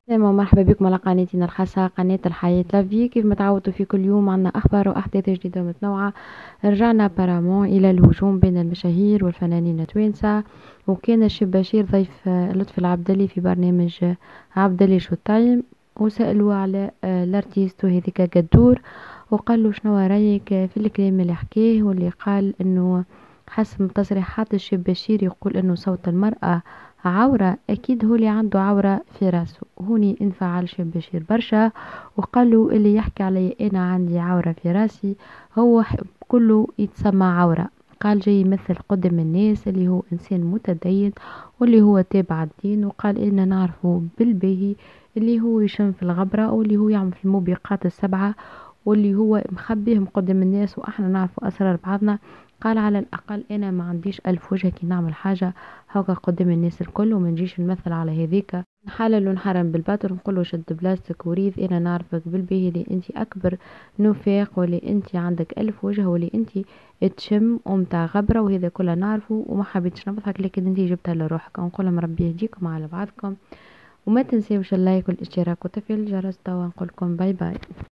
سلام ومرحبا بكم على قناتنا الخاصة قناة الحياة لافي. كيف ما تعودتوا في كل يوم عنا أخبار وأحداث جديدة ومتنوعة. رجعنا بارامون إلى الهجوم بين المشاهير والفنانين التوانسة، وكان الشاب بشير ضيف لطفي العبدلي في برنامج عبدلي شو تايم، وسألوا على الارتيست وهذيك قدور، وقال له شنو رايك في الكلام اللي حكيه، واللي قال انه حسب تصريحات الشاب بشير يقول انه صوت المرأة عورة. أكيد هو اللي عنده عورة في راسه. هوني انفعل شاب بشير برشا، وقال له اللي يحكي علي أنا عندي عورة في راسي هو كله يتسمى عورة. قال جاي يمثل قدام الناس اللي هو إنسان متدين واللي هو تابع الدين، وقال إنا نعرفه بالباهي اللي هو يشم في الغبرة واللي هو يعمل في الموبقات السبعة واللي هو مخبيهم قدام الناس وإحنا نعرفوا أسرار بعضنا. قال على الأقل أنا ما عنديش ألف وجه كي نعمل حاجة هاكا قدام الناس الكل، وما نجيش نمثل على هذيك نحلل ونحرم بالباطل ونقوله شد بلاستيك وريث. انا نعرفك بالباهي اللي انت اكبر نفاق، واللي انت عندك الف وجه، واللي انت تشم ومتاع غبره، وهذا كله نعرفه وما حبيتش نبضحك، لكن انت جبتها لروحك. نقول لهم ربي يهديكم على بعضكم، وما تنسيوش اللايك والاشتراك وتفعيل الجرس. توا نقولكم باي باي.